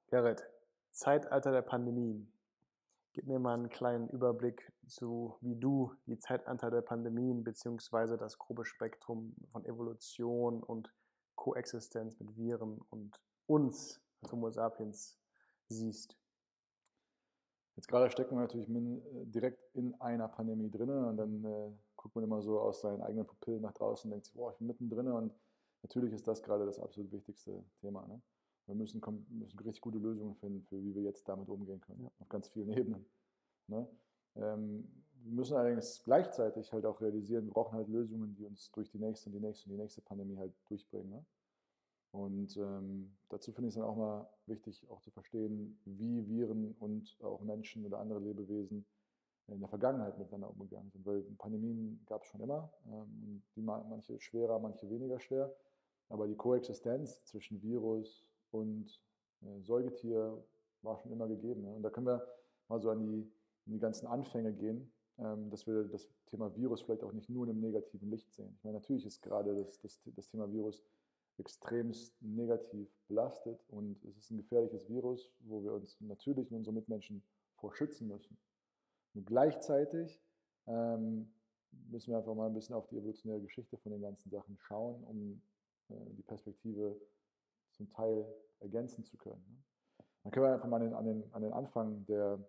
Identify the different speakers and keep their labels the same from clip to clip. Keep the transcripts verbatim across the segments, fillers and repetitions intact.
Speaker 1: Gerrit, Zeitalter der Pandemien. Gib mir mal einen kleinen Überblick zu, wie du die Zeitalter der Pandemien beziehungsweise das grobe Spektrum von Evolution und Koexistenz mit Viren und uns als Homo sapiens siehst.
Speaker 2: Jetzt gerade stecken wir natürlich min, äh, direkt in einer Pandemie drin und dann äh, guckt man immer so aus seinen eigenen Pupillen nach draußen und denkt sich, boah, ich bin mittendrin und natürlich ist das gerade das absolut wichtigste Thema. Ne? Wir müssen, müssen richtig gute Lösungen finden, für wie wir jetzt damit umgehen können,
Speaker 1: Ja.
Speaker 2: auf ganz vielen Ebenen. Ne? Ähm, wir müssen allerdings gleichzeitig halt auch realisieren, wir brauchen halt Lösungen, die uns durch die nächste und die nächste und die nächste Pandemie halt durchbringen. Ne? Und ähm, dazu finde ich es dann auch mal wichtig, auch zu verstehen, wie Viren und auch Menschen oder andere Lebewesen in der Vergangenheit miteinander umgegangen sind. Weil Pandemien gab es schon immer, ähm, die manche schwerer, manche weniger schwer. Aber die Koexistenz zwischen Virus und äh, Säugetier war schon immer gegeben. Ne? Und da können wir mal so an die, an die ganzen Anfänge gehen, ähm, dass wir das Thema Virus vielleicht auch nicht nur in einem negativen Licht sehen. Ich meine, natürlich ist gerade das, das, das Thema Virus extremst negativ belastet und es ist ein gefährliches Virus, wo wir uns natürlich und unsere Mitmenschen vor schützen müssen. Und gleichzeitig ähm, müssen wir einfach mal ein bisschen auf die evolutionäre Geschichte von den ganzen Sachen schauen, um äh, die Perspektive zum Teil ergänzen zu können. Ne? Dann können wir einfach mal an den, an den, an den Anfang der,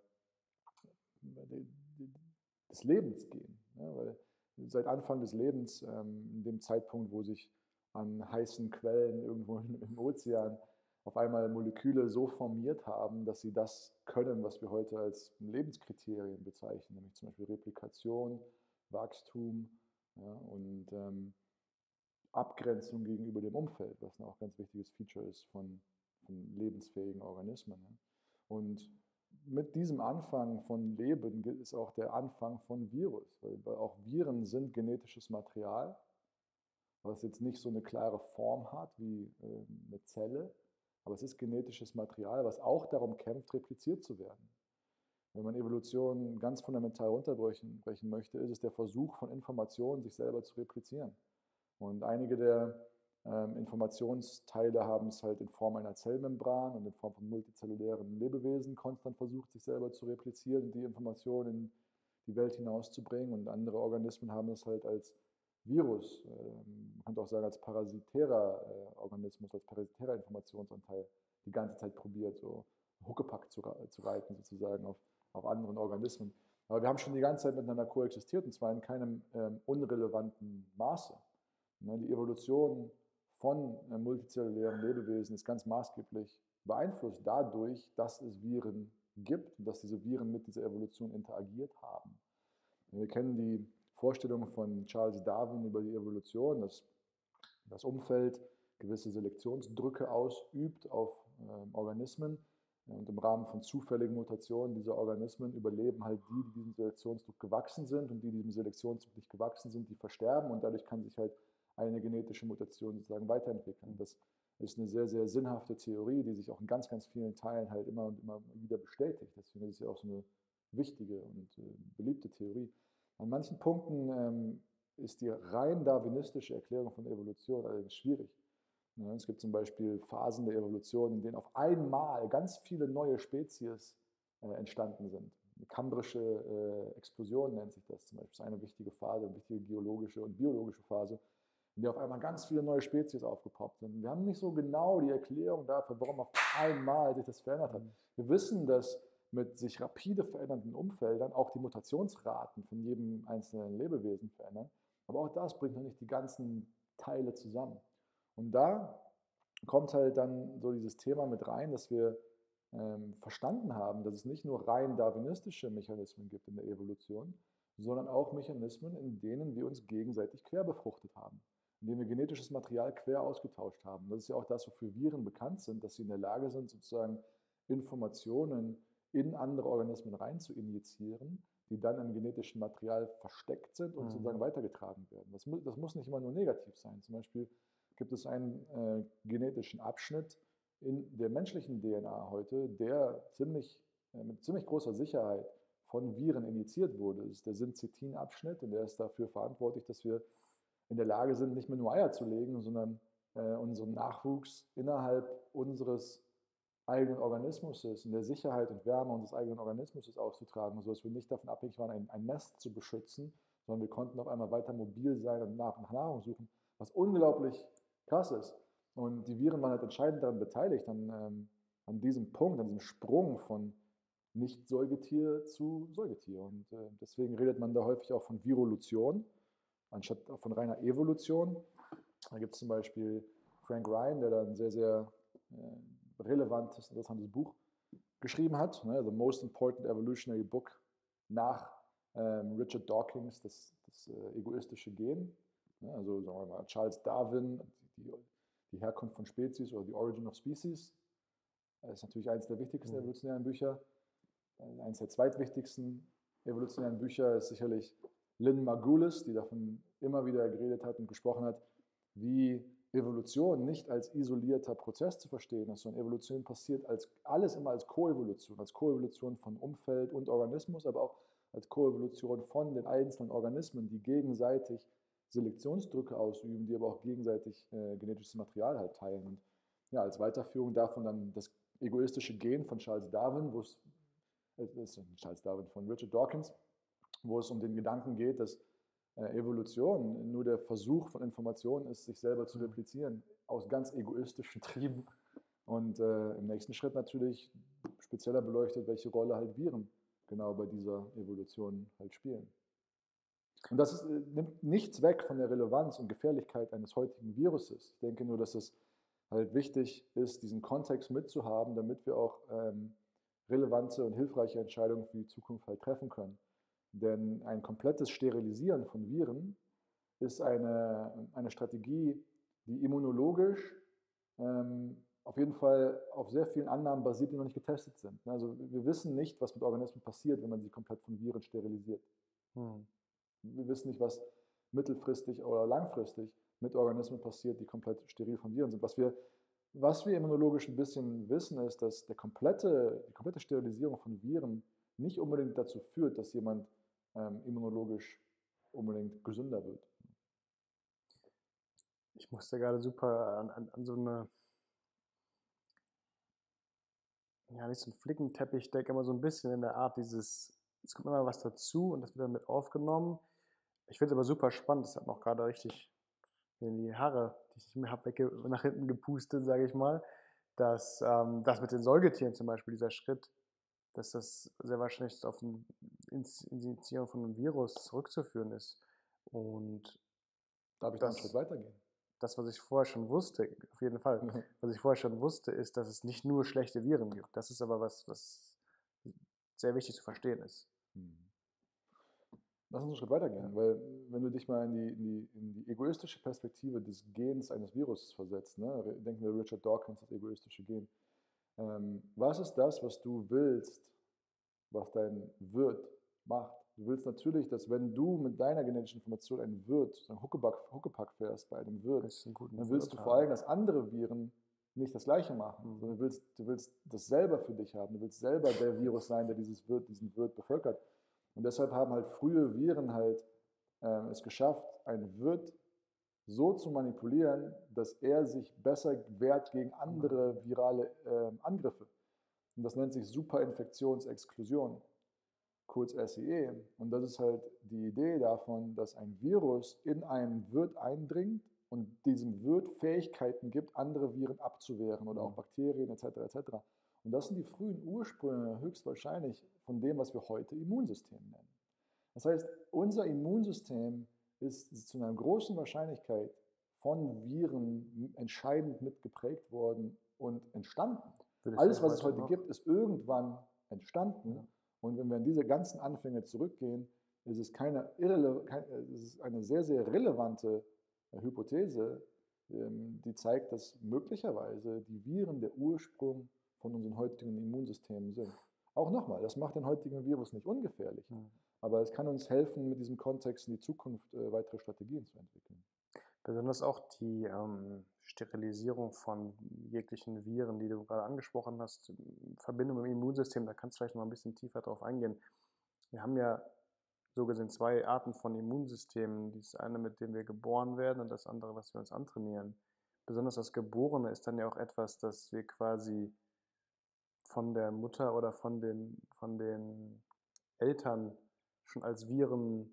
Speaker 2: des Lebens gehen. Ne? Weil seit Anfang des Lebens, ähm, in dem Zeitpunkt, wo sich an heißen Quellen irgendwo im Ozean auf einmal Moleküle so formiert haben, dass sie das können, was wir heute als Lebenskriterien bezeichnen, nämlich zum Beispiel Replikation, Wachstum, ja, und ähm, Abgrenzung gegenüber dem Umfeld, was auch ein ganz wichtiges Feature ist von, von lebensfähigen Organismen. Ja. Und mit diesem Anfang von Leben ist auch der Anfang von Virus, weil, weil auch Viren sind genetisches Material, was jetzt nicht so eine klare Form hat wie äh, eine Zelle, aber es ist genetisches Material, was auch darum kämpft, repliziert zu werden. Wenn man Evolution ganz fundamental runterbrechen möchte, ist es der Versuch von Informationen, sich selber zu replizieren. Und einige der ähm, Informationsteile haben es halt in Form einer Zellmembran und in Form von multizellulären Lebewesen konstant versucht, sich selber zu replizieren und die Informationen in die Welt hinauszubringen. Und andere Organismen haben es halt als Virus, ähm, man könnte auch sagen als parasitärer äh, Organismus, als parasitärer Informationsanteil die ganze Zeit probiert, so Huckepack zu, zu reiten sozusagen auf, auf anderen Organismen. Aber wir haben schon die ganze Zeit miteinander koexistiert und zwar in keinem ähm, unrelevanten Maße. Ne, die Evolution von äh, multizellulären Lebewesen ist ganz maßgeblich beeinflusst dadurch, dass es Viren gibt und dass diese Viren mit dieser Evolution interagiert haben. Wir kennen die Vorstellung von Charles Darwin über die Evolution, dass das Umfeld gewisse Selektionsdrücke ausübt auf äh, Organismen und im Rahmen von zufälligen Mutationen dieser Organismen überleben halt die, die diesem Selektionsdruck gewachsen sind und die diesem Selektionsdruck nicht gewachsen sind, die versterben und dadurch kann sich halt eine genetische Mutation sozusagen weiterentwickeln. Das ist eine sehr, sehr sinnhafte Theorie, die sich auch in ganz, ganz vielen Teilen halt immer und immer wieder bestätigt. Deswegen ist es ja auch so eine wichtige und äh, beliebte Theorie. An manchen Punkten ähm, ist die rein darwinistische Erklärung von Evolution allerdings schwierig. Ja, es gibt zum Beispiel Phasen der Evolution, in denen auf einmal ganz viele neue Spezies äh, entstanden sind. Eine kambrische äh, Explosion nennt sich das zum Beispiel. Das ist eine wichtige Phase, eine wichtige geologische und biologische Phase, in der auf einmal ganz viele neue Spezies aufgepoppt sind. Wir haben nicht so genau die Erklärung dafür, warum auf einmal sich das verändert hat. Wir wissen, dass mit sich rapide verändernden Umfeldern auch die Mutationsraten von jedem einzelnen Lebewesen verändern. Aber auch das bringt noch nicht die ganzen Teile zusammen. Und da kommt halt dann so dieses Thema mit rein, dass wir ähm, verstanden haben, dass es nicht nur rein darwinistische Mechanismen gibt in der Evolution, sondern auch Mechanismen, in denen wir uns gegenseitig quer befruchtet haben, in denen wir genetisches Material quer ausgetauscht haben. Das ist ja auch das, wofür Viren bekannt sind, dass sie in der Lage sind, sozusagen Informationen in andere Organismen rein zu injizieren, die dann im genetischen Material versteckt sind und sozusagen
Speaker 1: Mhm.
Speaker 2: weitergetragen werden. Das, das muss nicht immer nur negativ sein. Zum Beispiel gibt es einen äh, genetischen Abschnitt in der menschlichen D N A heute, der ziemlich, äh, mit ziemlich großer Sicherheit von Viren injiziert wurde. Das ist der Syncytin-Abschnitt und der ist dafür verantwortlich, dass wir in der Lage sind, nicht mehr nur Eier zu legen, sondern äh, unseren Nachwuchs innerhalb unseres eigenen Organismus ist, in der Sicherheit und Wärme unseres eigenen Organismus auszutragen, sodass wir nicht davon abhängig waren, ein, ein Nest zu beschützen, sondern wir konnten auf einmal weiter mobil sein und nach, nach Nahrung suchen, was unglaublich krass ist. Und die Viren waren halt entscheidend daran beteiligt, an, ähm, an diesem Punkt, an diesem Sprung von Nicht-Säugetier zu Säugetier. Und äh, deswegen redet man da häufig auch von Virolution, anstatt von reiner Evolution. Da gibt es zum Beispiel Frank Ryan, der da ein sehr, sehr äh, relevantes, interessantes Buch geschrieben hat, ne, The Most Important Evolutionary Book nach ähm, Richard Dawkins, das, das äh, egoistische Gen. Ne, also sagen wir mal Charles Darwin, die, die Herkunft von Spezies oder The Origin of Species. Das ist natürlich eines der wichtigsten
Speaker 1: Mhm.
Speaker 2: evolutionären Bücher. Eines der zweitwichtigsten evolutionären Bücher ist sicherlich Lynn Margulis, die davon immer wieder geredet hat und gesprochen hat, wie Evolution nicht als isolierter Prozess zu verstehen ist, sondern Evolution passiert als alles immer als Koevolution, als Koevolution von Umfeld und Organismus, aber auch als Koevolution von den einzelnen Organismen, die gegenseitig Selektionsdrücke ausüben, die aber auch gegenseitig äh, genetisches Material halt teilen. Und ja, als Weiterführung davon dann das egoistische Gen von Charles Darwin, wo es, äh, Charles Darwin von Richard Dawkins, wo es um den Gedanken geht, dass äh, Evolution nur der Versuch von Information ist, sich selber zu replizieren, aus ganz egoistischen Trieben. Und äh, im nächsten Schritt natürlich spezieller beleuchtet, welche Rolle halt Viren genau bei dieser Evolution halt spielen. Und das ist, äh, nimmt nichts weg von der Relevanz und Gefährlichkeit eines heutigen Viruses. Ich denke nur, dass es halt wichtig ist, diesen Kontext mitzuhaben, damit wir auch ähm, relevante und hilfreiche Entscheidungen für die Zukunft halt treffen können. Denn ein komplettes Sterilisieren von Viren ist eine, eine Strategie, die immunologisch ähm, auf jeden Fall auf sehr vielen Annahmen basiert, die noch nicht getestet sind. Also wir wissen nicht, was mit Organismen passiert, wenn man sie komplett von Viren sterilisiert.
Speaker 1: Mhm.
Speaker 2: Wir wissen nicht, was mittelfristig oder langfristig mit Organismen passiert, die komplett steril von Viren sind. Was wir, was wir immunologisch ein bisschen wissen, ist, dass der komplette, die komplette Sterilisierung von Viren nicht unbedingt dazu führt, dass jemand ähm, immunologisch unbedingt gesünder wird.
Speaker 1: Ich musste gerade super an, an, an so eine, ja, nicht so ein Flickenteppich, ich denke immer so ein bisschen in der Art dieses, es kommt immer was dazu und das wird dann mit aufgenommen. Ich finde es aber super spannend, das hat noch gerade richtig in die Haare, die ich nicht mehr habe, nach hinten gepustet, sage ich mal, dass ähm, das mit den Säugetieren zum Beispiel, dieser Schritt, dass das sehr wahrscheinlich auf eine Injizierung von einem Virus zurückzuführen ist. Und
Speaker 2: Darf ich da einen Schritt
Speaker 1: das,
Speaker 2: weitergehen?
Speaker 1: das, was ich vorher schon wusste, auf jeden Fall, was ich vorher schon wusste, ist, dass es nicht nur schlechte Viren gibt. Das ist aber was, was sehr wichtig zu verstehen ist.
Speaker 2: Hm. Lass uns einen Schritt weitergehen, ja. Weil wenn du dich mal in die, in, die, in die egoistische Perspektive des Gens eines Virus versetzt, ne? Denken wir Richard Dawkins, das egoistische Gen. Ähm, was ist das, was du willst, was dein Wirt macht? Du willst natürlich, dass wenn du mit deiner genetischen Information einen Wirt, einen Huckepack, Huckepack fährst bei einem Wirt, dann willst du vor allem, dass andere Viren nicht das Gleiche machen, mhm. sondern du willst, du willst das selber für dich haben. Du willst selber der Virus sein, der dieses Wirt, diesen Wirt bevölkert. Und deshalb haben halt frühe Viren halt äh, es geschafft, einen Wirt so zu manipulieren, dass er sich besser wehrt gegen andere virale äh, Angriffe. Und das nennt sich Superinfektionsexklusion, kurz S I E. Und das ist halt die Idee davon, dass ein Virus in einen Wirt eindringt und diesem Wirt Fähigkeiten gibt, andere Viren abzuwehren oder auch Bakterien et cetera et cetera. Und das sind die frühen Ursprünge höchstwahrscheinlich von dem, was wir heute Immunsystem nennen. Das heißt, unser Immunsystem ist zu einer großen Wahrscheinlichkeit von Viren entscheidend mitgeprägt worden und entstanden. Alles, was es heute gibt, ist irgendwann entstanden. Ja. Und wenn wir an diese ganzen Anfänge zurückgehen, ist es, keine irrele keine, es ist eine sehr, sehr relevante Hypothese, die zeigt, dass möglicherweise die Viren der Ursprung von unseren heutigen Immunsystemen sind. Auch nochmal, das macht den heutigen Virus nicht ungefährlich, mhm. aber es kann uns helfen, mit diesem Kontext in die Zukunft äh, weitere Strategien zu entwickeln.
Speaker 1: Besonders auch die ähm, Sterilisierung von jeglichen Viren, die du gerade angesprochen hast, in Verbindung mit dem Immunsystem, da kannst du vielleicht noch mal ein bisschen tiefer drauf eingehen. Wir haben ja so gesehen zwei Arten von Immunsystemen. Das eine, mit dem wir geboren werden, und das andere, was wir uns antrainieren. Besonders das Geborene ist dann ja auch etwas, das wir quasi von der Mutter oder von den, von den Eltern schon als Viren,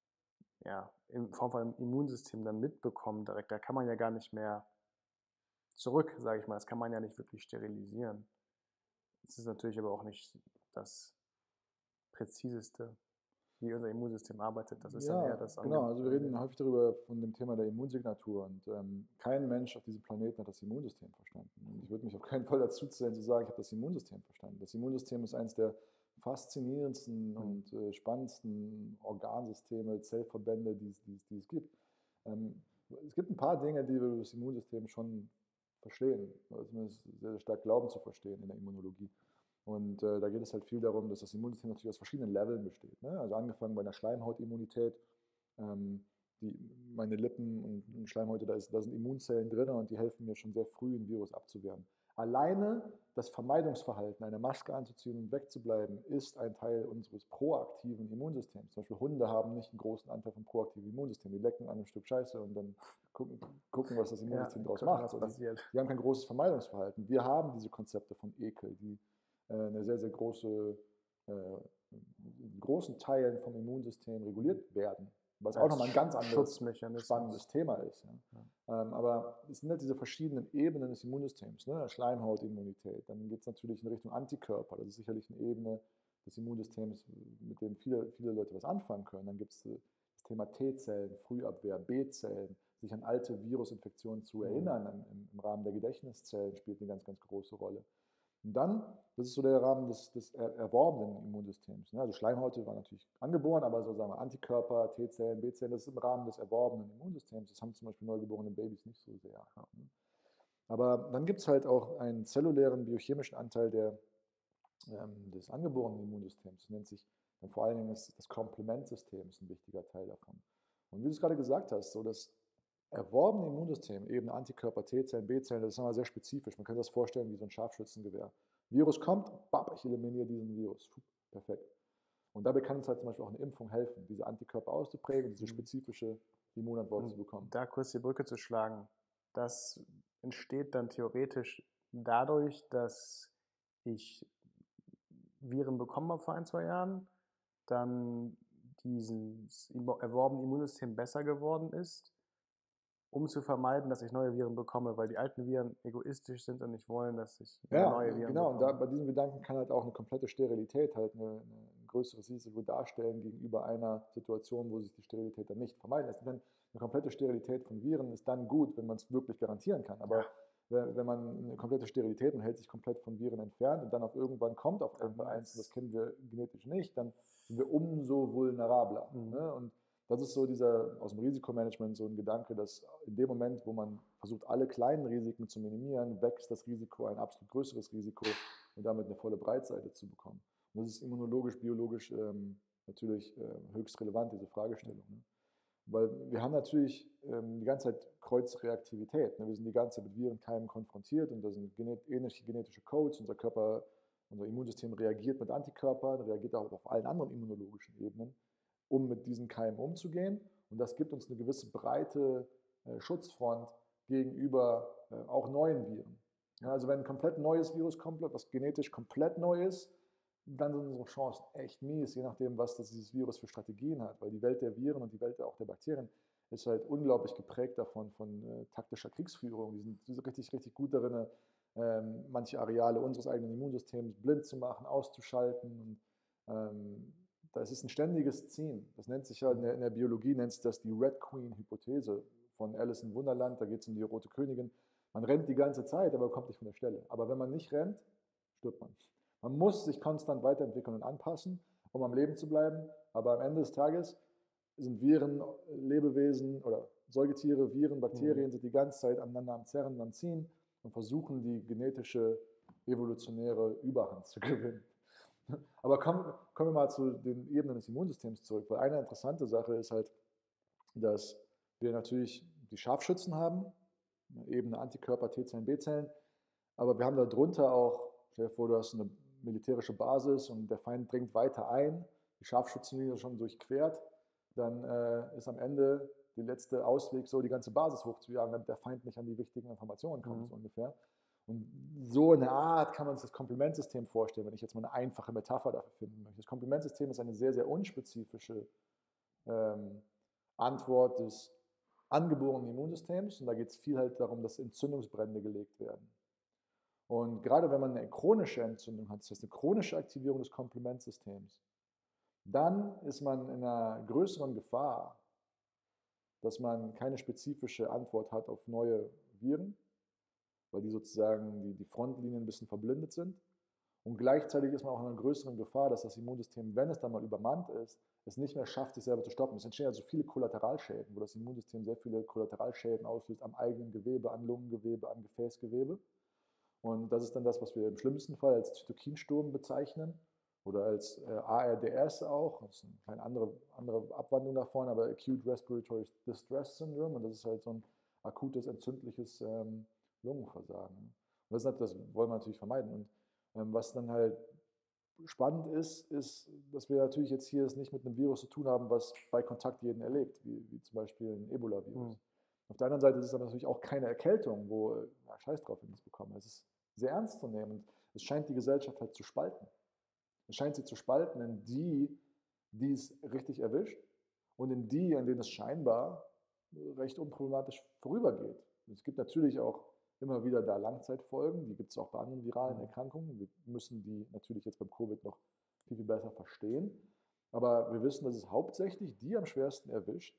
Speaker 1: ja, in Form von einem Immunsystem dann mitbekommen direkt, da kann man ja gar nicht mehr zurück, sage ich mal. Das kann man ja nicht wirklich sterilisieren. Das ist natürlich aber auch nicht das Präziseste, wie unser Immunsystem arbeitet. Das ist dann eher
Speaker 2: Ja,
Speaker 1: das
Speaker 2: genau. Also wir reden
Speaker 1: Ange
Speaker 2: häufig darüber von dem Thema der Immunsignatur und ähm, kein Mensch auf diesem Planeten hat das Immunsystem verstanden. Und ich würde mich auf keinen Fall dazu zählen, zu sagen, ich habe das Immunsystem verstanden. Das Immunsystem ist eines der faszinierendsten und äh, spannendsten Organsysteme, Zellverbände, die es, die es, die es gibt. Ähm, es gibt ein paar Dinge, die wir über das Immunsystem schon verstehen, oder zumindest sehr, sehr stark glauben zu verstehen in der Immunologie. Und äh, da geht es halt viel darum, dass das Immunsystem natürlich aus verschiedenen Leveln besteht. Ne? Also angefangen bei einer Schleimhautimmunität, ähm, die, meine Lippen und, und Schleimhäute, da, ist, da sind Immunzellen drin und die helfen mir schon sehr früh, ein Virus abzuwehren. Alleine das Vermeidungsverhalten, eine Maske anzuziehen und wegzubleiben, ist ein Teil unseres proaktiven Immunsystems. Zum Beispiel Hunde haben nicht einen großen Anteil von proaktivem Immunsystem. Die lecken an einem Stück Scheiße und dann gucken, gucken was das Immunsystem
Speaker 1: ja,
Speaker 2: daraus
Speaker 1: gucken,
Speaker 2: macht.
Speaker 1: was
Speaker 2: Die,
Speaker 1: passiert.
Speaker 2: die haben kein großes Vermeidungsverhalten. Wir haben diese Konzepte von Ekel, die äh, eine sehr, sehr große, äh, in großen Teilen vom Immunsystem reguliert werden. Was auch
Speaker 1: Als
Speaker 2: nochmal ein ganz anderes
Speaker 1: Schutzmechanismus.
Speaker 2: spannendes Thema ist. Ja.
Speaker 1: Ja.
Speaker 2: Ähm, aber es sind halt diese verschiedenen Ebenen des Immunsystems. Ne? Schleimhautimmunität, dann geht es natürlich in Richtung Antikörper. Das ist sicherlich eine Ebene des Immunsystems, mit dem viele, viele Leute was anfangen können. Dann gibt es das Thema T-Zellen, Frühabwehr, B-Zellen, sich an alte Virusinfektionen zu erinnern im, im Rahmen der Gedächtniszellen spielt eine ganz, ganz große Rolle. Und dann, das ist so der Rahmen des, des erworbenen Immunsystems. Also Schleimhäute waren natürlich angeboren, aber so sagen wir Antikörper, T-Zellen, B-Zellen, das ist im Rahmen des erworbenen Immunsystems. Das haben zum Beispiel neugeborene Babys nicht so sehr. Aber dann gibt es halt auch einen zellulären biochemischen Anteil der, ähm, des angeborenen Immunsystems. Das nennt sich dann vor allen Dingen das, das Komplementsystem, ist ein wichtiger Teil davon. Und wie du es gerade gesagt hast, so das erworbene Immunsystem, eben Antikörper, T-Zellen, B-Zellen, das ist immer sehr spezifisch. Man kann sich das vorstellen wie so ein Scharfschützengewehr. Virus kommt, bap, ich eliminiere diesen Virus. Perfekt. Und dabei kann uns halt zum Beispiel auch eine Impfung helfen, diese Antikörper auszuprägen und diese spezifische Immunantwort zu bekommen.
Speaker 1: Da kurz die Brücke zu schlagen, das entsteht dann theoretisch dadurch, dass ich Viren bekommen habe vor ein, zwei Jahren, dann dieses erworbene Immunsystem besser geworden ist, um zu vermeiden, dass ich neue Viren bekomme, weil die alten Viren egoistisch sind und nicht wollen, dass ich
Speaker 2: ja,
Speaker 1: neue Viren
Speaker 2: genau.
Speaker 1: bekomme.
Speaker 2: Und da, bei diesem Gedanken kann halt auch eine komplette Sterilität halt eine, eine, ein größeres Risiko darstellen gegenüber einer Situation, wo sich die Sterilität dann nicht vermeiden lässt. Denn eine komplette Sterilität von Viren ist dann gut, wenn man es wirklich garantieren kann. Aber ja. wenn man eine komplette Sterilität und hält sich komplett von Viren entfernt und dann auf irgendwann kommt auf einmal eins, und das kennen wir genetisch nicht, dann sind wir umso vulnerabler. Mhm. Ne? Und das ist so dieser, aus dem Risikomanagement so ein Gedanke, dass in dem Moment, wo man versucht, alle kleinen Risiken zu minimieren, wächst das Risiko, ein absolut größeres Risiko und damit eine volle Breitseite zu bekommen. Und das ist immunologisch, biologisch ähm, natürlich äh, höchst relevant, diese Fragestellung. Ne? Weil wir haben natürlich ähm, die ganze Zeit Kreuzreaktivität. Ne? Wir sind die ganze Zeit mit Virenkeimen konfrontiert und da sind genet ähnliche genetische Codes. Unser Körper, unser Immunsystem reagiert mit Antikörpern, reagiert auch auf allen anderen immunologischen Ebenen, um mit diesen Keimen umzugehen. Und das gibt uns eine gewisse breite äh, Schutzfront gegenüber äh, auch neuen Viren. Ja, also wenn ein komplett neues Virus kommt, was genetisch komplett neu ist, dann sind unsere Chancen echt mies, je nachdem, was das, dieses Virus für Strategien hat. Weil die Welt der Viren und die Welt auch der Bakterien ist halt unglaublich geprägt davon, von äh, taktischer Kriegsführung. Die sind, die sind richtig, richtig gut darin, ähm, manche Areale unseres eigenen Immunsystems blind zu machen, auszuschalten. Und, ähm, das ist ein ständiges Ziehen. Das nennt sich ja, in der, in der Biologie nennt sich das die Red Queen-Hypothese von Alice in Wunderland. Da geht es um die rote Königin. Man rennt die ganze Zeit, aber kommt nicht von der Stelle. Aber wenn man nicht rennt, stirbt man. Man muss sich konstant weiterentwickeln und anpassen, um am Leben zu bleiben. Aber am Ende des Tages sind Viren, Lebewesen oder Säugetiere, Viren, Bakterien mhm. sind die ganze Zeit aneinander am Zerren, am Ziehen und versuchen, die genetische, evolutionäre Überhand zu gewinnen. Aber kommen, kommen wir mal zu den Ebenen des Immunsystems zurück, weil eine interessante Sache ist halt, dass wir natürlich die Scharfschützen haben, Ebene Antikörper, T-Zellen, B-Zellen, aber wir haben darunter auch, stell dir vor, du hast eine militärische Basis und der Feind dringt weiter ein, die Scharfschützenlinie schon durchquert, dann äh, ist am Ende der letzte Ausweg so, die ganze Basis hochzujagen, damit der Feind nicht an die wichtigen Informationen kommt, mhm. so ungefähr. Und so eine Art kann man sich das Komplementsystem vorstellen, wenn ich jetzt mal eine einfache Metapher dafür finden möchte. Das Komplementsystem ist eine sehr, sehr unspezifische ähm, Antwort des angeborenen Immunsystems. Und da geht es viel halt darum, dass Entzündungsbrände gelegt werden. Und gerade wenn man eine chronische Entzündung hat, das heißt eine chronische Aktivierung des Komplementsystems, dann ist man in einer größeren Gefahr, dass man keine spezifische Antwort hat auf neue Viren, weil die sozusagen die, die Frontlinien ein bisschen verblindet sind. Und gleichzeitig ist man auch in einer größeren Gefahr, dass das Immunsystem, wenn es dann mal übermannt ist, es nicht mehr schafft, sich selber zu stoppen. Es entstehen also viele Kollateralschäden, wo das Immunsystem sehr viele Kollateralschäden auslöst am eigenen Gewebe, an Lungengewebe, an Gefäßgewebe. Und das ist dann das, was wir im schlimmsten Fall als Zytokinsturm bezeichnen oder als äh, A R D S auch. Das ist eine kleine andere, andere Abwandlung davon, aber Acute Respiratory Distress Syndrome. Und das ist halt so ein akutes, entzündliches ähm, Lungenversagen. Und das, ist, das wollen wir natürlich vermeiden. Und ähm, was dann halt spannend ist, ist, dass wir natürlich jetzt hier es nicht mit einem Virus zu tun haben, was bei Kontakt jeden erlegt, wie, wie zum Beispiel ein Ebola-Virus. Mhm. Auf der anderen Seite ist es aber natürlich auch keine Erkältung, wo ja, Scheiß drauf, wenn wir es bekommen. Es ist sehr ernst zu nehmen und es scheint die Gesellschaft halt zu spalten. Es scheint sie zu spalten in die, die es richtig erwischt und in die, an denen es scheinbar recht unproblematisch vorübergeht. Es gibt natürlich auch immer wieder da Langzeitfolgen, die gibt es auch bei anderen viralen Erkrankungen. Wir müssen die natürlich jetzt beim Covid noch viel, viel besser verstehen. Aber wir wissen, dass es hauptsächlich die am schwersten erwischt,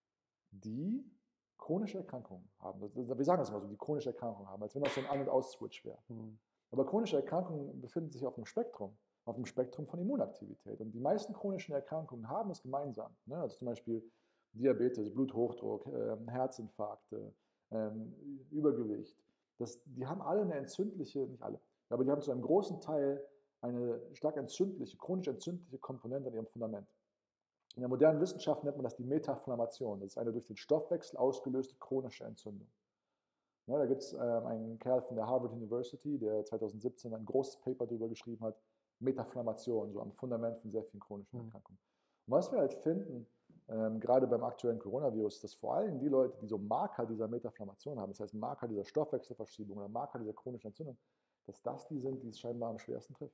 Speaker 2: die chronische Erkrankungen haben. Wir sagen das immer so, die chronische Erkrankungen haben, als wenn das so ein An- und Aus-Switch wäre. Mhm. Aber chronische Erkrankungen befinden sich auf einem Spektrum, auf dem Spektrum von Immunaktivität. Und die meisten chronischen Erkrankungen haben es gemeinsam. Ne? Also zum Beispiel Diabetes, Bluthochdruck, äh, Herzinfarkte, äh, Übergewicht. Das, die haben alle eine entzündliche, nicht alle, aber die haben zu einem großen Teil eine stark entzündliche, chronisch entzündliche Komponente an ihrem Fundament. In der modernen Wissenschaft nennt man das die Metaflammation. Das ist eine durch den Stoffwechsel ausgelöste chronische Entzündung. Ja, da gibt es ähm, einen Kerl von der Harvard University, der zweitausendsiebzehn ein großes Paper darüber geschrieben hat, Metaflammation, so am Fundament von sehr vielen chronischen Erkrankungen. Und was wir halt finden, ähm, gerade beim aktuellen Coronavirus, ist, dass vor allem die Leute, die so Marker dieser Metaflammation haben, das heißt Marker dieser Stoffwechselverschiebung oder Marker dieser chronischen Entzündung, dass das die sind, die es scheinbar am schwersten trifft.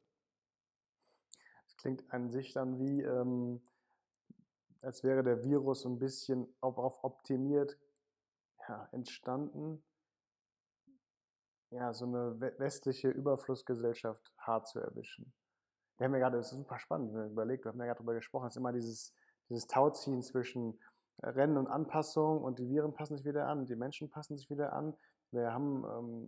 Speaker 1: Das klingt an sich dann wie, ähm, als wäre der Virus so ein bisschen darauf optimiert, ja, entstanden, ja, so eine westliche Überflussgesellschaft hart zu erwischen. Wir haben ja gerade, das ist super spannend, wenn man überlegt, wir haben ja gerade darüber gesprochen, es ist immer dieses, dieses Tauziehen zwischen Rennen und Anpassung und die Viren passen sich wieder an, die Menschen passen sich wieder an. Wir haben, ähm,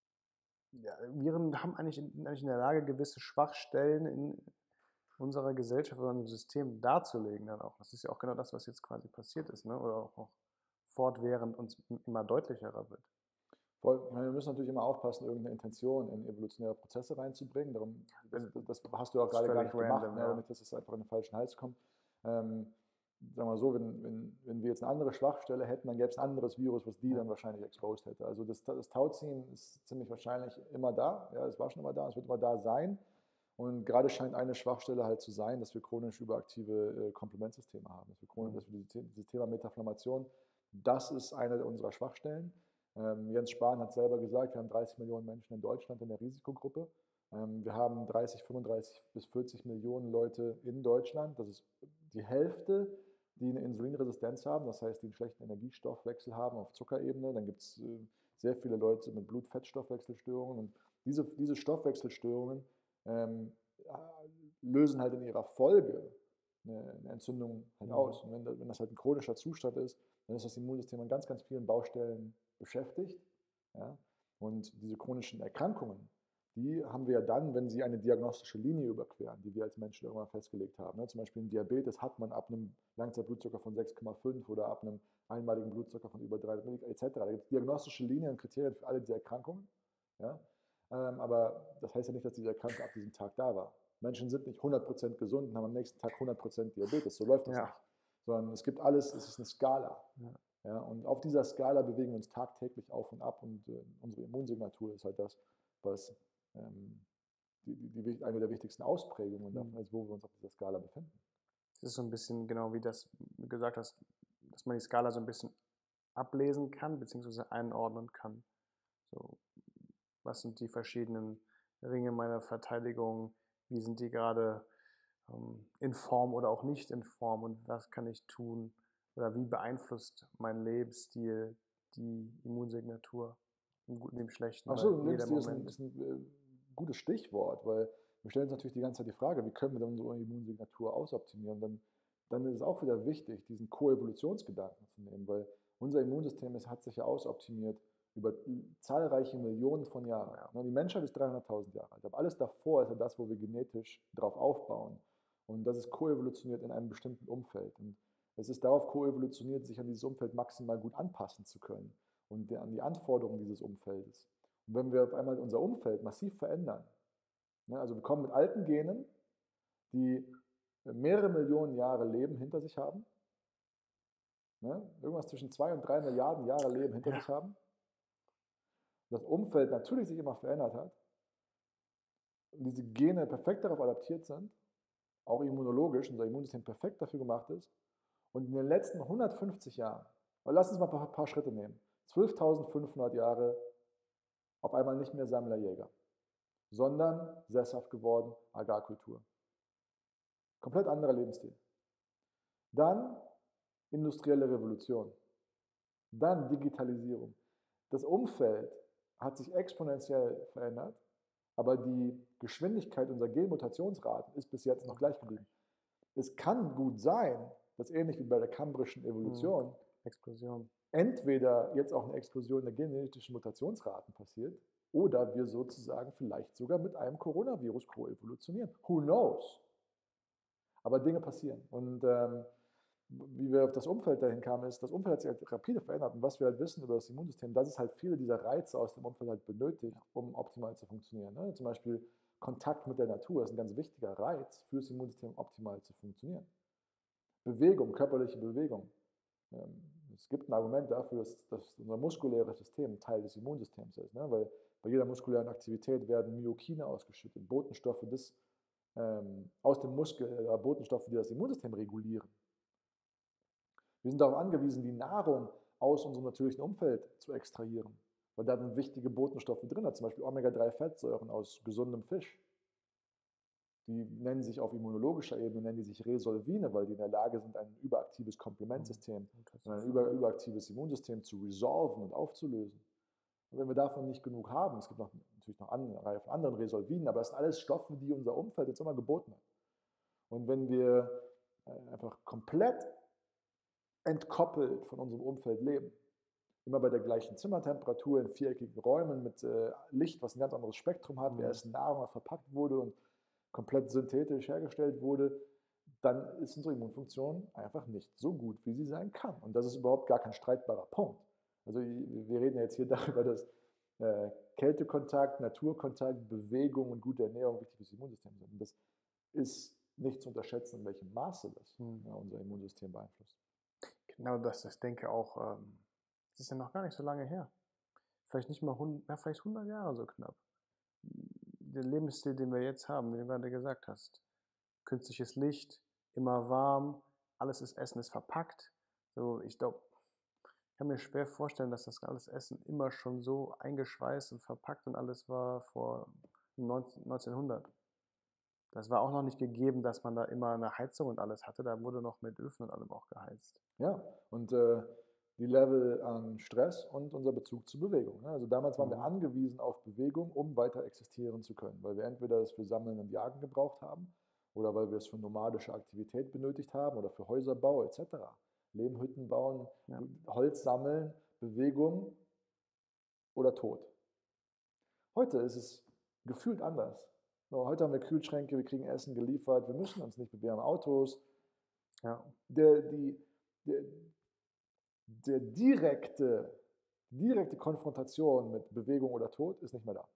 Speaker 1: ja, Viren haben eigentlich in, eigentlich in der Lage, gewisse Schwachstellen in unserer Gesellschaft oder unserem System darzulegen dann auch. Das ist ja auch genau das, was jetzt quasi passiert ist, ne? Oder auch, auch fortwährend uns immer deutlicherer wird.
Speaker 2: Voll. Ich meine, wir müssen natürlich immer aufpassen, irgendeine Intention in evolutionäre Prozesse reinzubringen. Darum, das, das hast du auch gerade gar nicht random, gemacht, ne, damit das einfach in den falschen Hals kommt. Ähm, sagen wir mal so, wenn, wenn, wenn wir jetzt eine andere Schwachstelle hätten, dann gäbe es ein anderes Virus, was die ja. dann wahrscheinlich exposed hätte. Also das, das Tauziehen ist ziemlich wahrscheinlich immer da. Ja, es war schon immer da, es wird immer da sein. Und gerade scheint eine Schwachstelle halt zu sein, dass wir chronisch überaktive äh, Komplementsysteme haben. Dass wir, chronisch, mhm. dass wir dieses, dieses Thema Metaflammation, das ist eine unserer Schwachstellen. Ähm, Jens Spahn hat selber gesagt, wir haben dreißig Millionen Menschen in Deutschland in der Risikogruppe. Ähm, wir haben dreißig, fünfunddreißig bis vierzig Millionen Leute in Deutschland. Das ist die Hälfte, die eine Insulinresistenz haben, das heißt, die einen schlechten Energiestoffwechsel haben auf Zuckerebene. Dann gibt es äh, sehr viele Leute mit Blut-Fett-Stoffwechselstörungen. Und diese, diese Stoffwechselstörungen ähm, lösen halt in ihrer Folge eine, eine Entzündung halt mhm. aus. Und wenn, wenn das halt ein chronischer Zustand ist, dann ist das Immunsystem an ganz, ganz vielen Baustellen beschäftigt. Ja? Und diese chronischen Erkrankungen, die haben wir ja dann, wenn sie eine diagnostische Linie überqueren, die wir als Menschen irgendwann festgelegt haben. Ne? Zum Beispiel ein Diabetes hat man ab einem Langzeitblutzucker von sechs Komma fünf oder ab einem einmaligen Blutzucker von über dreihundert Milligramm et cetera. Da gibt es diagnostische Linien und Kriterien für alle diese Erkrankungen. Ja? Ähm, aber das heißt ja nicht, dass diese Erkrankung ab diesem Tag da war. Menschen sind nicht hundert Prozent gesund und haben am nächsten Tag hundert Prozent Diabetes. So läuft das ja. nicht. Sondern es gibt alles, es ist eine Skala. Ja. Ja, und auf dieser Skala bewegen wir uns tagtäglich auf und ab und äh, unsere Immunsignatur ist halt das, was ähm, die, die, die, eine der wichtigsten Ausprägungen mhm. davon ist, wo wir uns auf dieser Skala befinden.
Speaker 1: Das ist so ein bisschen genau wie das wie gesagt hast, dass man die Skala so ein bisschen ablesen kann, beziehungsweise einordnen kann. So, Was sind die verschiedenen Ringe meiner Verteidigung? Wie sind die gerade ähm, in Form oder auch nicht in Form? Und was kann ich tun? Oder wie beeinflusst mein Lebensstil die Immunsignatur im Guten wie im Schlechten? Weil
Speaker 2: Absolut,
Speaker 1: jeder
Speaker 2: Lebensstil ist ein,
Speaker 1: Moment,
Speaker 2: ist ein äh, gutes Stichwort, weil wir stellen uns natürlich die ganze Zeit die Frage, wie können wir denn unsere Immunsignatur ausoptimieren? Dann, dann ist es auch wieder wichtig, diesen Koevolutionsgedanken zu nehmen, weil unser Immunsystem ist, hat sich ja ausoptimiert über zahlreiche Millionen von Jahren.
Speaker 1: ja,
Speaker 2: Ne, Die Menschheit ist dreihunderttausend Jahre alt, aber alles davor ist ja das, wo wir genetisch drauf aufbauen. Und das ist koevolutioniert in einem bestimmten Umfeld. Und es ist darauf koevolutioniert, sich an dieses Umfeld maximal gut anpassen zu können und an die Anforderungen dieses Umfeldes. Und wenn wir auf einmal unser Umfeld massiv verändern, ne, also wir kommen mit alten Genen, die mehrere Millionen Jahre Leben hinter sich haben, ne, irgendwas zwischen zwei und drei Milliarden Jahre Leben hinter
Speaker 1: ja,
Speaker 2: sich haben, das Umfeld natürlich sich immer verändert hat und diese Gene perfekt darauf adaptiert sind, auch immunologisch, unser Immunsystem perfekt dafür gemacht ist, und in den letzten hundertfünfzig Jahren, lass uns mal ein paar, paar Schritte nehmen, zwölftausendfünfhundert Jahre auf einmal nicht mehr Sammler-Jäger, sondern sesshaft geworden, Agrarkultur. Komplett anderer Lebensstil. Dann industrielle Revolution. Dann Digitalisierung. Das Umfeld hat sich exponentiell verändert, aber die Geschwindigkeit unserer Genmutationsraten ist bis jetzt noch gleich geblieben. Es kann gut sein, dass ähnlich wie bei der kambrischen Evolution
Speaker 1: hm, Explosion.
Speaker 2: entweder jetzt auch eine Explosion der genetischen Mutationsraten passiert oder wir sozusagen vielleicht sogar mit einem Coronavirus koevolutionieren. Who knows? Aber Dinge passieren. Und ähm, wie wir auf das Umfeld dahin kamen, ist, das Umfeld hat sich halt rapide verändert. Und was wir halt wissen über das Immunsystem, dass es halt viele dieser Reize aus dem Umfeld halt benötigt, um optimal zu funktionieren. Ne? Zum Beispiel Kontakt mit der Natur ist ein ganz wichtiger Reiz für das Immunsystem, optimal zu funktionieren. Bewegung, körperliche Bewegung. Ähm, es gibt ein Argument dafür, dass, dass unser muskuläres System Teil des Immunsystems ist. Ne? Weil bei jeder muskulären Aktivität werden Myokine ausgeschüttet, Botenstoffe des, ähm, aus dem Muskel, äh, Botenstoffe, die das Immunsystem regulieren. Wir sind darauf angewiesen, die Nahrung aus unserem natürlichen Umfeld zu extrahieren, weil da sind wichtige Botenstoffe drin, zum Beispiel Omega drei Fettsäuren aus gesundem Fisch. Die nennen sich auf immunologischer Ebene, nennen die sich Resolvine, weil die in der Lage sind, ein überaktives Komplementsystem und ein über, überaktives Immunsystem zu resolven und aufzulösen. Und wenn wir davon nicht genug haben, es gibt noch, natürlich noch eine Reihe von anderen Resolvinen, aber das sind alles Stoffe, die unser Umfeld jetzt immer geboten hat. Und wenn wir einfach komplett entkoppelt von unserem Umfeld leben, immer bei der gleichen Zimmertemperatur in viereckigen Räumen mit äh, Licht, was ein ganz anderes Spektrum hat, mhm. wir essen Nahrung, was verpackt wurde und komplett synthetisch hergestellt wurde, dann ist unsere Immunfunktion einfach nicht so gut, wie sie sein kann. Und das ist überhaupt gar kein streitbarer Punkt. Also wir reden jetzt hier darüber, dass äh, Kältekontakt, Naturkontakt, Bewegung und gute Ernährung wichtig fürs Immunsystem sind. Und das ist nicht zu unterschätzen, in welchem Maße das hm. ja, unser Immunsystem beeinflusst.
Speaker 1: Genau das, ich denke auch, ähm, das ist ja noch gar nicht so lange her. Vielleicht nicht mal hundert, ja, vielleicht hundert Jahre so knapp. Der Lebensstil, den wir jetzt haben, wie du gerade gesagt hast, künstliches Licht, immer warm, alles ist Essen ist verpackt. So, ich glaube, ich kann mir schwer vorstellen, dass das alles Essen immer schon so eingeschweißt und verpackt und alles war vor neunzehnhundert. Das war auch noch nicht gegeben, dass man da immer eine Heizung und alles hatte. Da wurde noch mit Öfen und allem auch geheizt.
Speaker 2: Ja, und äh, die Level an Stress und unser Bezug zu Bewegung. Ne? Also damals waren mhm. wir angewiesen auf Bewegung, um weiter existieren zu können, weil wir entweder das für Sammeln und Jagen gebraucht haben oder weil wir es für nomadische Aktivität benötigt haben oder für Häuserbau et cetera. Lehmhütten bauen, ja. Holz sammeln, Bewegung oder Tod. Heute ist es gefühlt anders. So, heute haben wir Kühlschränke, wir kriegen Essen geliefert, wir müssen uns nicht bewegen, wir haben Autos. Ja. Der, die, der, der direkte, direkte Konfrontation mit Bewegung oder Tod ist nicht mehr da.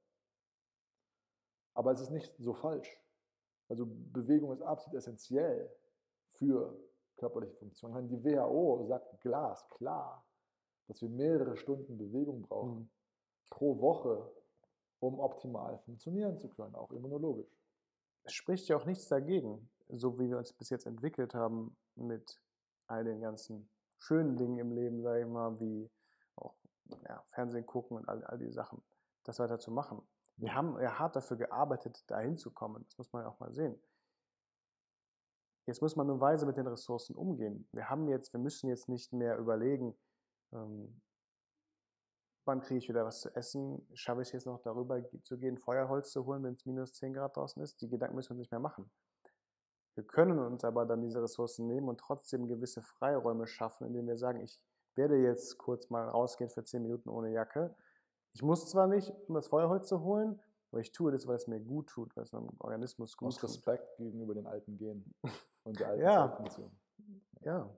Speaker 2: Aber es ist nicht so falsch. Also Bewegung ist absolut essentiell für körperliche Funktion. Ich meine, die W H O sagt glasklar, dass wir mehrere Stunden Bewegung brauchen mhm. pro Woche, um optimal funktionieren zu können, auch immunologisch.
Speaker 1: Es spricht ja auch nichts dagegen, so wie wir uns bis jetzt entwickelt haben mit all den ganzen schönen Dingen im Leben, sage ich mal, wie auch ja, Fernsehen gucken und all, all die Sachen, das weiter zu machen. Wir haben ja hart dafür gearbeitet, da hinzukommen. Das muss man ja auch mal sehen. Jetzt muss man nur weise mit den Ressourcen umgehen. Wir haben jetzt, wir müssen jetzt nicht mehr überlegen, ähm, wann kriege ich wieder was zu essen? Schaffe ich es jetzt noch darüber zu gehen, Feuerholz zu holen, wenn es minus zehn Grad draußen ist? Die Gedanken müssen wir nicht mehr machen. Wir können uns aber dann diese Ressourcen nehmen und trotzdem gewisse Freiräume schaffen, indem wir sagen, ich werde jetzt kurz mal rausgehen für zehn Minuten ohne Jacke. Ich muss zwar nicht, um das Feuerholz zu holen, aber ich tue das, weil es mir gut tut, weil es meinem Organismus gut
Speaker 2: Aus
Speaker 1: tut.
Speaker 2: Respekt gegenüber den alten Genen und der alten
Speaker 1: Ja.
Speaker 2: Zeitfunktion.
Speaker 1: Ja.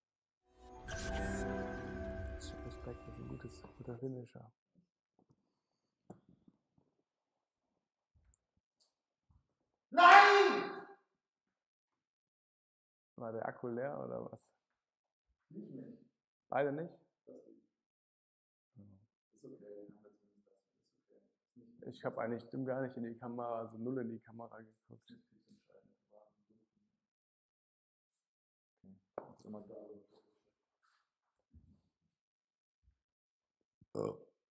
Speaker 1: Respekt ist ein gutes, guter Finisher.
Speaker 3: Nein!
Speaker 1: War der Akku leer oder was?
Speaker 3: Nicht mehr.
Speaker 1: Beide nicht?
Speaker 3: Das nicht. Ist okay.
Speaker 1: Ich habe eigentlich gar nicht in die Kamera, also null in die Kamera geguckt.
Speaker 2: Okay. Jetzt immer da.
Speaker 1: Oh.